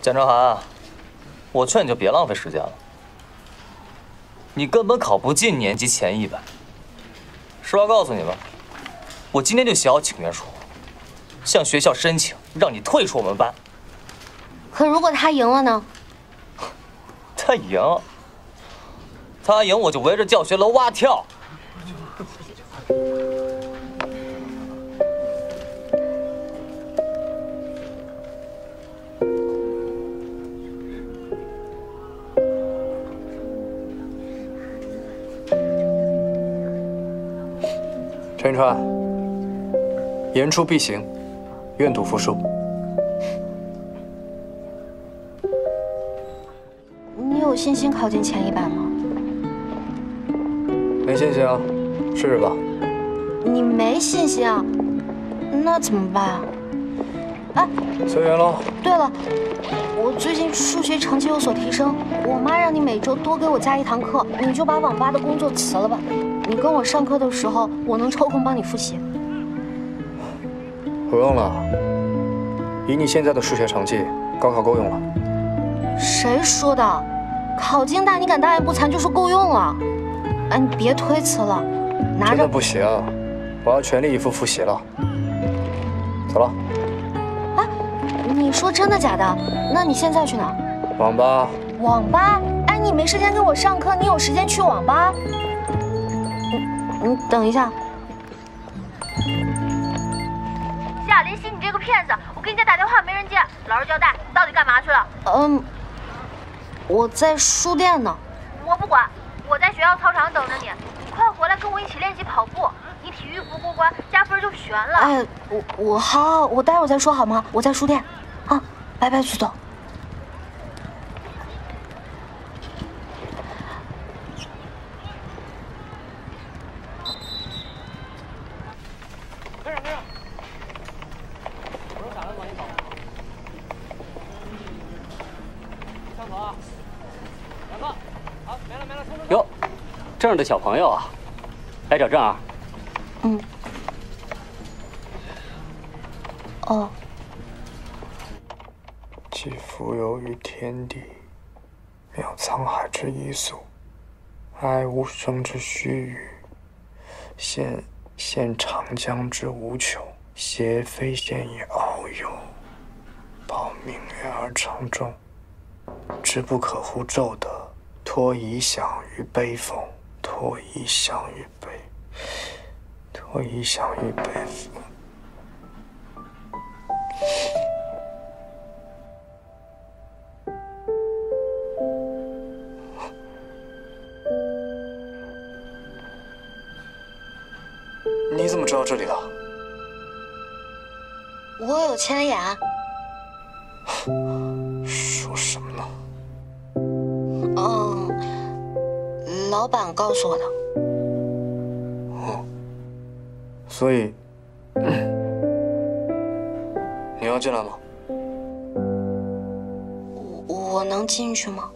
简朝涵，我劝你就别浪费时间了。你根本考不进年级前100。实话告诉你吧，我今天就写好请愿书，向学校申请让你退出我们班。 可如果他赢了呢？ 他赢我就围着教学楼蛙跳。 陈川，言出必行，愿赌服输。 你有信心考进前100吗？ 没信心啊，试试吧。 你没信心啊？那怎么办啊？哎， 随缘喽。 对了，我最近数学成绩有所提升，我妈让你每周多给我加1堂课，你就把网吧的工作辞了吧。你跟我上课的时候，我能抽空帮你复习。 不用了，以你现在的数学成绩，高考够用了。 谁说的？考进大你敢大言不惭就说够用了？哎，你别推辞了，拿着。 真的不行，我要全力以赴复习了。走了。 哎，你说真的假的？那你现在去哪？ 网吧。 网吧？哎，你没时间给我上课，你有时间去网吧？你等一下。 夏林熙，你这个骗子！我给你家打电话没人接，老实交代，你到底干嘛去了？ 我在书店呢。 我不管，我在学校操场等着你，你快回来跟我一起练习跑步。你体育不过关，加分就悬了。 哎，好，我待会儿再说好吗？我在书店，啊，拜拜，徐总。 哟，这儿的小朋友啊，来找郑儿。 哦。 既浮游于天地，渺沧海之一粟，哀吾生之须臾，现长江之无穷，挟飞仙以遨游，抱明月而长终，之不可乎骤得。托遗响于悲风，托遗响于悲风。你怎么知道这里的？ 我有千里眼。 说什么呢？ 老板告诉我的。 所以，你要进来吗？ 我能进去吗？